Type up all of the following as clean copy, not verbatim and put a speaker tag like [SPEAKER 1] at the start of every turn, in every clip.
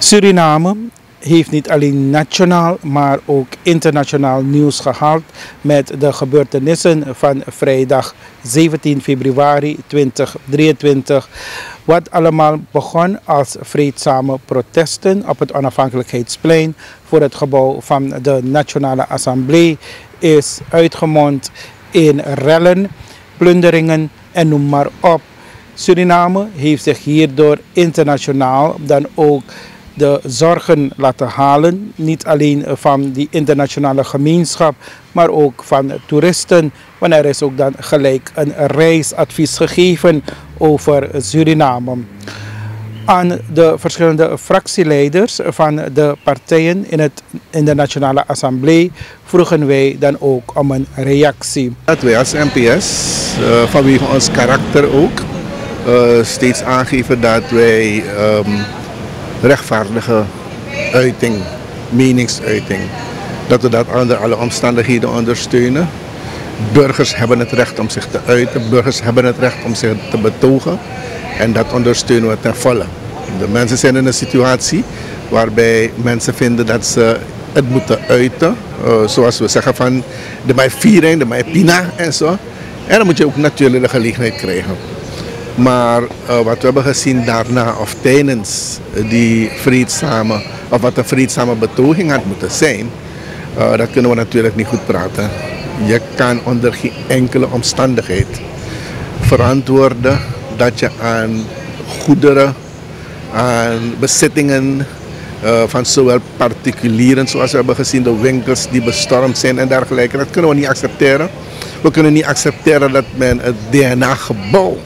[SPEAKER 1] Suriname heeft niet alleen nationaal, maar ook internationaal nieuws gehaald met de gebeurtenissen van vrijdag 17 februari 2023. Wat allemaal begon als vreedzame protesten op het Onafhankelijkheidsplein voor het gebouw van de Nationale Assemblée is uitgemond in rellen, plunderingen en noem maar op. Suriname heeft zich hierdoor internationaal dan ook de zorgen laten halen, niet alleen van die internationale gemeenschap, maar ook van toeristen. Want er is ook dan gelijk een reisadvies gegeven over Suriname. Aan de verschillende fractieleiders van de partijen in de Nationale Assemblée vroegen wij dan ook om een reactie.
[SPEAKER 2] Dat wij als NPS, vanwege ons karakter ook, steeds aangeven dat wij rechtvaardige uiting, meningsuiting, dat we dat onder alle omstandigheden ondersteunen. Burgers hebben het recht om zich te uiten, burgers hebben het recht om zich te betogen en dat ondersteunen we ten volle. De mensen zijn in een situatie waarbij mensen vinden dat ze het moeten uiten, zoals we zeggen van de mij viering, de mij pina en zo. En dan moet je ook natuurlijk de gelegenheid krijgen. Maar wat we hebben gezien daarna of tijdens die vreedzame, of wat een vreedzame betoging had moeten zijn, dat kunnen we natuurlijk niet goed praten. Je kan onder geen enkele omstandigheid verantwoorden dat je aan goederen, aan bezittingen van zowel particulieren, zoals we hebben gezien, de winkels die bestormd zijn en dergelijke. Dat kunnen we niet accepteren. We kunnen niet accepteren dat men het DNA-gebouw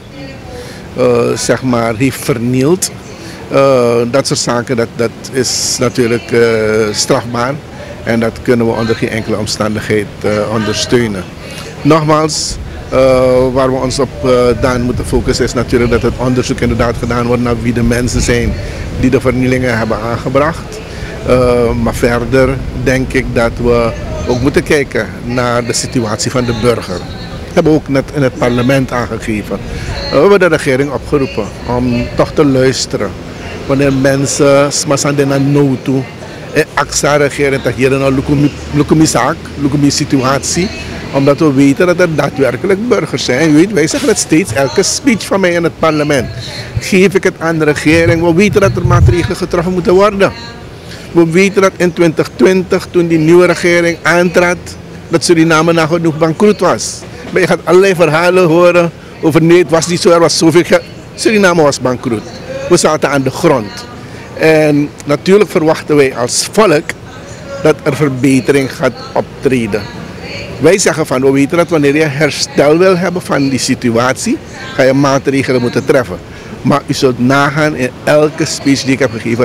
[SPEAKER 2] zeg maar heeft vernield. Dat soort zaken, dat is natuurlijk strafbaar en dat kunnen we onder geen enkele omstandigheid ondersteunen. Nogmaals, waar we ons op dan moeten focussen is natuurlijk dat het onderzoek inderdaad gedaan wordt naar wie de mensen zijn die de vernielingen hebben aangebracht. Maar verder denk ik dat we ook moeten kijken naar de situatie van de burger. We hebben ook net in het parlement aangegeven. We hebben de regering opgeroepen om toch te luisteren. Wanneer mensen smasan naar nood toe, AXA regering dat hier een lukumizaak, situatie, omdat we weten dat er daadwerkelijk burgers zijn. Weet, wij zeggen het steeds, elke speech van mij in het parlement geef ik het aan de regering. We weten dat er maatregelen getroffen moeten worden. We weten dat in 2020, toen die nieuwe regering aantrad, dat Suriname nagenoeg bankroet was. Maar je gaat allerlei verhalen horen over nee, het was niet zo, er was zoveel geld. Suriname was bankroet. We zaten aan de grond. En natuurlijk verwachten wij als volk dat er verbetering gaat optreden. Wij zeggen van, we weten dat wanneer je herstel wil hebben van die situatie, ga je maatregelen moeten treffen. Maar u zult nagaan in elke speech die ik heb gegeven,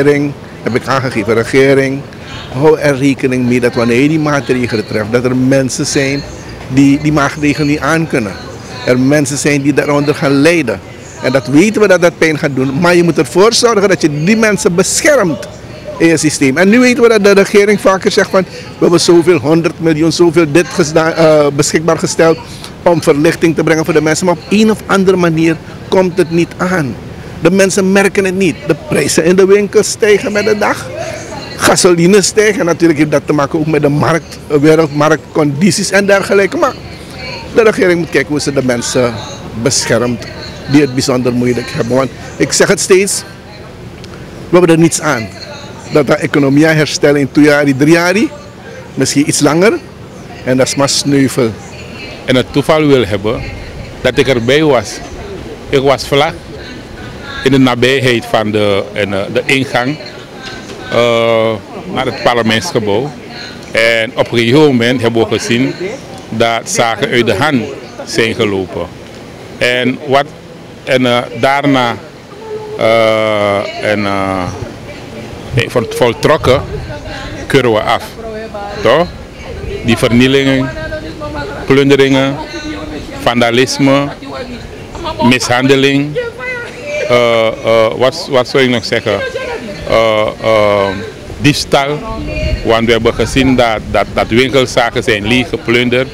[SPEAKER 2] regering, hou er rekening mee dat wanneer je die maatregelen treft, dat er mensen zijn die maatregelen niet aankunnen. Er mensen zijn die daaronder gaan lijden. En dat weten we dat dat pijn gaat doen. Maar je moet ervoor zorgen dat je die mensen beschermt in je systeem. En nu weten we dat de regering vaker zegt van we hebben zoveel 100 miljoen, zoveel dit beschikbaar gesteld om verlichting te brengen voor de mensen. Maar op een of andere manier komt het niet aan. De mensen merken het niet. De prijzen in de winkels stijgen met de dag. Gasoline stijgt en natuurlijk heeft dat te maken ook met de markt, wereldmarktcondities en dergelijke. Maar de regering moet kijken hoe ze de mensen beschermt die het bijzonder moeilijk hebben. Want ik zeg het steeds, we hebben er niets aan. Dat de economie herstellen in 2 jaar, 3 jaar, misschien iets langer. En dat is maar sneuvel.
[SPEAKER 3] En het toeval wil hebben dat ik erbij was. Ik was vlak in de nabijheid van de ingang naar het parlementsgebouw. En op een gegeven moment hebben we gezien dat zaken uit de hand zijn gelopen. Daarna voltrokken keuren we af. Toch? Die vernielingen, plunderingen, vandalisme, mishandeling. Wat zou ik nog zeggen? Diefstal. Want we hebben gezien dat winkelzaken zijn leeg geplunderd.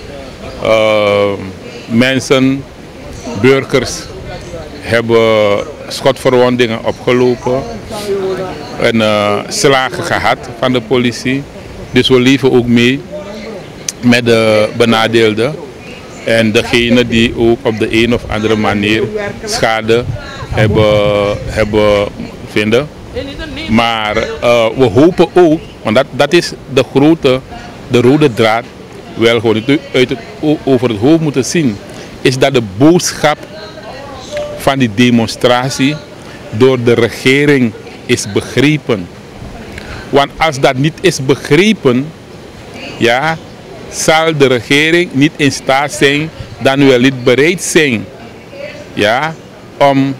[SPEAKER 3] Mensen, burgers hebben schotverwondingen opgelopen. slagen gehad van de politie. Dus we leven ook mee met de benadeelden. En degenen die ook op de een of andere manier schade hebben vinden. Maar we hopen ook, want dat is de rode draad, wel gewoon over het hoofd moeten zien, is dat de boodschap van die demonstratie door de regering is begrepen. Want als dat niet is begrepen, ja, zal de regering niet in staat zijn, dan wel niet bereid zijn, ja, om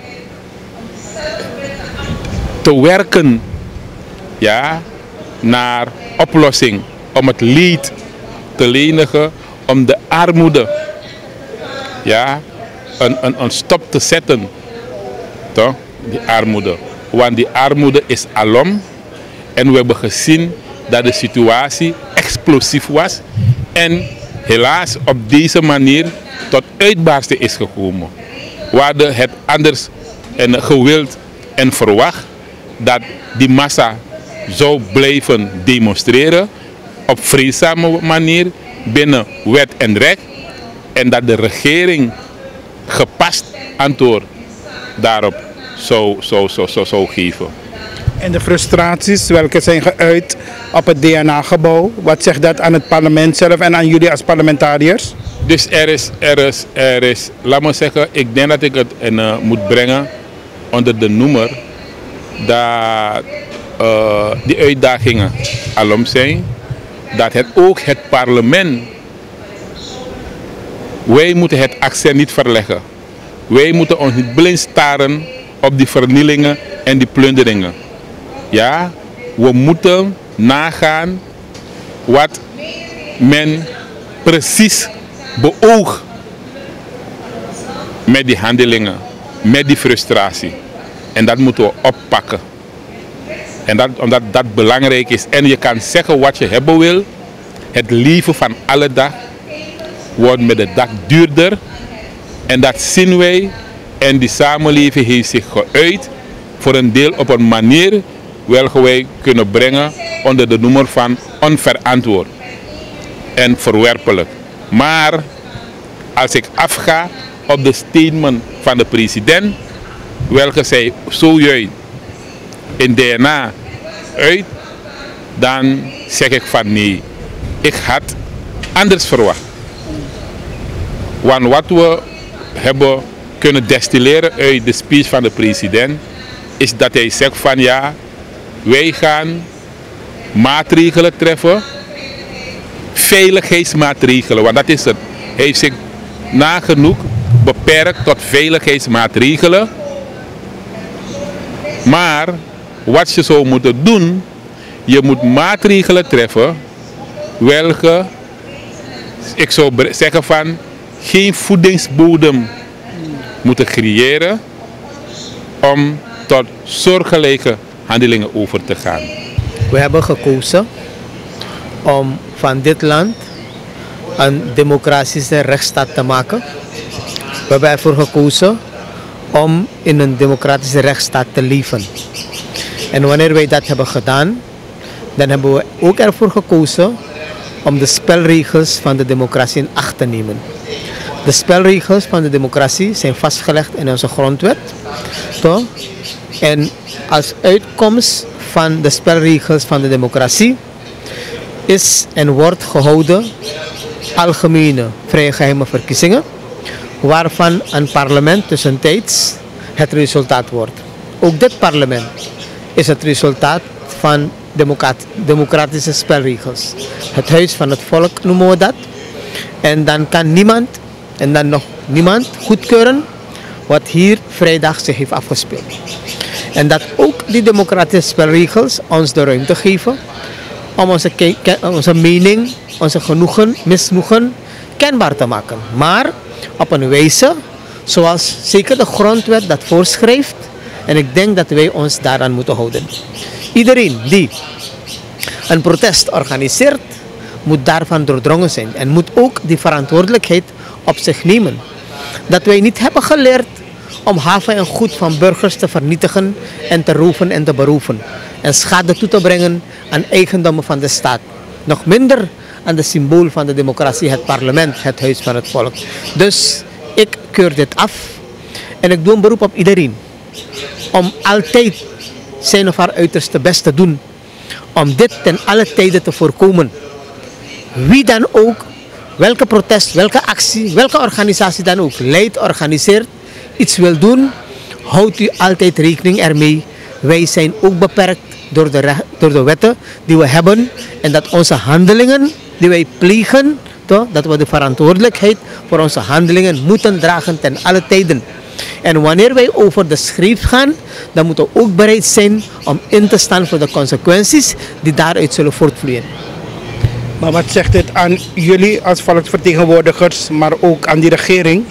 [SPEAKER 3] te werken, ja, naar oplossing, om het leed te lenigen, om de armoede, ja, een stop te zetten, toch? Die armoede. Want die armoede is alom en we hebben gezien dat de situatie explosief was en helaas op deze manier tot uitbarsten is gekomen. We hadden het anders gewild en verwacht dat die massa zou blijven demonstreren op vreedzame manier binnen wet en recht en dat de regering gepast antwoord daarop zou geven.
[SPEAKER 1] En de frustraties welke zijn geuit op het DNA-gebouw, wat zegt dat aan het parlement zelf en aan jullie als parlementariërs?
[SPEAKER 3] Dus er is, laat me zeggen, ik denk dat ik het moet brengen onder de noemer dat die uitdagingen alom zijn, dat ook het parlement, wij moeten het accent niet verleggen. Wij moeten ons niet blind staren op die vernielingen en die plunderingen. Ja, we moeten nagaan wat men precies beoogt met die handelingen, met die frustratie. En dat moeten we oppakken. En omdat dat belangrijk is. En je kan zeggen wat je hebben wil. Het leven van alle dag wordt met de dag duurder. En dat zien wij. En die samenleving heeft zich geuit. Voor een deel op een manier welke wij kunnen brengen onder de noemer van onverantwoord en verwerpelijk. Maar als ik afga op de statement van de president, welke zij zojuist in DNA uit, dan zeg ik van nee. Ik had anders verwacht. Want wat we hebben kunnen destilleren uit de speech van de president, is dat hij zegt van ja, wij gaan maatregelen treffen, veiligheidsmaatregelen, want dat is het. Hij heeft zich nagenoeg beperkt tot veiligheidsmaatregelen. Maar wat je zou moeten doen, je moet maatregelen treffen welke, ik zou zeggen van, geen voedingsbodem moeten creëren om tot soortgelijke handelingen over te gaan.
[SPEAKER 4] We hebben gekozen om van dit land een democratische rechtsstaat te maken. We hebben ervoor gekozen om in een democratische rechtsstaat te leven. En wanneer wij dat hebben gedaan, dan hebben we ook ervoor gekozen om de spelregels van de democratie in acht te nemen. De spelregels van de democratie zijn vastgelegd in onze grondwet. Toch? En als uitkomst van de spelregels van de democratie is en wordt gehouden algemene vrije geheime verkiezingen, waarvan een parlement tussentijds het resultaat wordt. Ook dit parlement is het resultaat van democratische spelregels. Het huis van het volk noemen we dat. En dan kan niemand, en dan nog niemand, goedkeuren wat hier vrijdag zich heeft afgespeeld. En dat ook die democratische spelregels ons de ruimte geven om onze mening, onze genoegen, misnoegen kenbaar te maken. Maar op een wijze zoals zeker de grondwet dat voorschrijft. En ik denk dat wij ons daaraan moeten houden. Iedereen die een protest organiseert, moet daarvan doordrongen zijn. En moet ook die verantwoordelijkheid op zich nemen. Dat wij niet hebben geleerd om haven en goed van burgers te vernietigen en te roven en te beroven. En schade toe te brengen aan eigendommen van de staat. Nog minder aan de symbool van de democratie, het parlement, het huis van het volk. Dus ik keur dit af en ik doe een beroep op iedereen om altijd zijn of haar uiterste best te doen om dit ten alle tijden te voorkomen. Wie dan ook, welke protest, welke actie, welke organisatie dan ook leidt, organiseert, iets wil doen, houdt u altijd rekening ermee. Wij zijn ook beperkt door de wetten die we hebben en dat onze handelingen die wij plegen, dat we de verantwoordelijkheid voor onze handelingen moeten dragen ten alle tijden. En wanneer wij over de schreef gaan, dan moeten we ook bereid zijn om in te staan voor de consequenties die daaruit zullen voortvloeien.
[SPEAKER 1] Maar wat zegt dit aan jullie als volksvertegenwoordigers, maar ook aan die regering?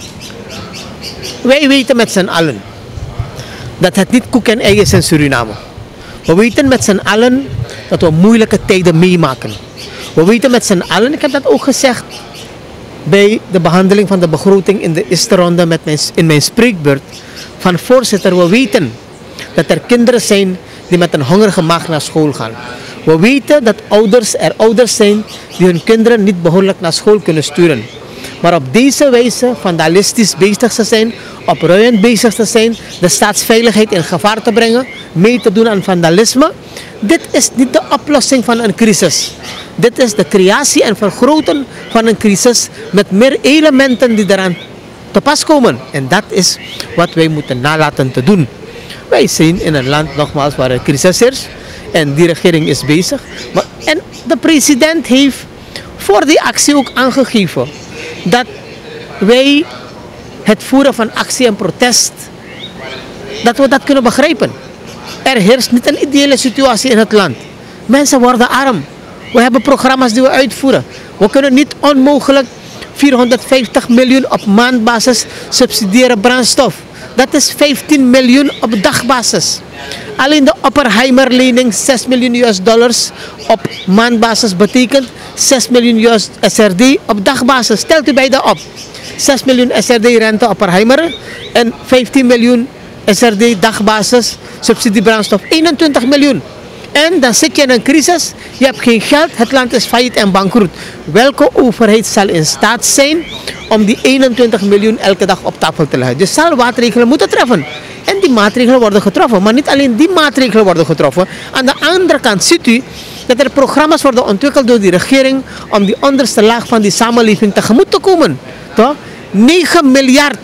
[SPEAKER 4] Wij weten met z'n allen dat het niet koek en ei is in Suriname. We weten met z'n allen dat we moeilijke tijden meemaken. We weten met z'n allen, ik heb dat ook gezegd bij de behandeling van de begroting in de eerste ronde in mijn spreekbeurt, van voorzitter, we weten dat er kinderen zijn die met een hongerige maag naar school gaan. We weten dat er ouders zijn die hun kinderen niet behoorlijk naar school kunnen sturen. Maar op deze wijze vandalistisch bezig te zijn, opruiend bezig te zijn, de staatsveiligheid in gevaar te brengen, mee te doen aan vandalisme, dit is niet de oplossing van een crisis. Dit is de creatie en vergroten van een crisis met meer elementen die eraan te pas komen. En dat is wat wij moeten nalaten te doen. Wij zijn in een land nogmaals waar een crisis is en die regering is bezig. En de president heeft voor die actie ook aangegeven dat wij het voeren van actie en protest, dat we dat kunnen begrijpen. Er heerst niet een ideale situatie in het land. Mensen worden arm. We hebben programma's die we uitvoeren. We kunnen niet onmogelijk 450 miljoen op maandbasis subsidiëren brandstof. Dat is 15 miljoen op dagbasis. Alleen de Oppenheimer-lening, $6 miljoen op maandbasis, betekent 6 miljoen SRD op dagbasis. Stelt u beide op. 6 miljoen SRD rente Oppenheimer en 15 miljoen SRD dagbasis, subsidiebrandstof, 21 miljoen. En dan zit je in een crisis, je hebt geen geld, het land is failliet en bankroet. Welke overheid zal in staat zijn om die 21 miljoen elke dag op tafel te leggen? Dus zal maatregelen moeten treffen. En die maatregelen worden getroffen. Maar niet alleen die maatregelen worden getroffen. Aan de andere kant ziet u dat er programma's worden ontwikkeld door die regering om die onderste laag van die samenleving tegemoet te komen. Toch? 9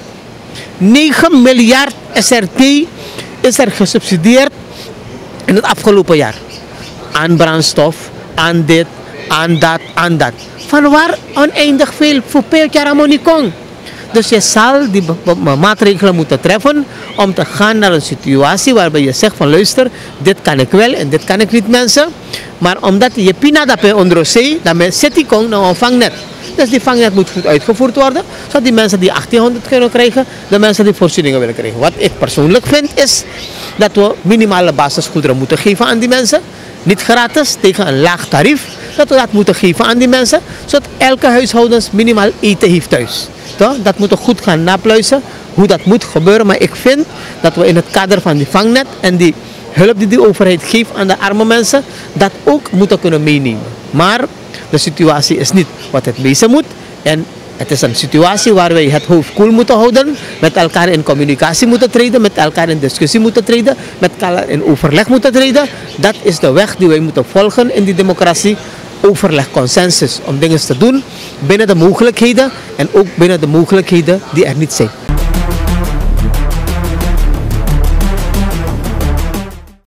[SPEAKER 4] miljard SRT is er gesubsidieerd in het afgelopen jaar. Aan brandstof, aan dit, aan dat, aan dat. Van waar oneindig veel voor per jaar ammonikong. Dus je zal die maatregelen moeten treffen om te gaan naar een situatie waarbij je zegt van luister, dit kan ik wel en dit kan ik niet mensen. Maar omdat je pina dat bij onder zee, dan zit die kong naar een vangnet. Dus die vangnet moet goed uitgevoerd worden, zodat die mensen die 1800 kunnen krijgen, de mensen die voorzieningen willen krijgen. Wat ik persoonlijk vind is dat we minimale basisgoederen moeten geven aan die mensen. Niet gratis, tegen een laag tarief. Dat we dat moeten geven aan die mensen, zodat elke huishoudens minimaal eten heeft thuis. Dat moeten we goed gaan napluizen hoe dat moet gebeuren. Maar ik vind dat we in het kader van die vangnet en die hulp die de overheid geeft aan de arme mensen, dat ook moeten kunnen meenemen. Maar de situatie is niet wat het wezen moet. En het is een situatie waar wij het hoofd koel moeten houden, met elkaar in communicatie moeten treden, met elkaar in discussie moeten treden, met elkaar in overleg moeten treden. Dat is de weg die wij moeten volgen in die democratie. Overleg, consensus om dingen te doen binnen de mogelijkheden en ook binnen de mogelijkheden die er niet zijn.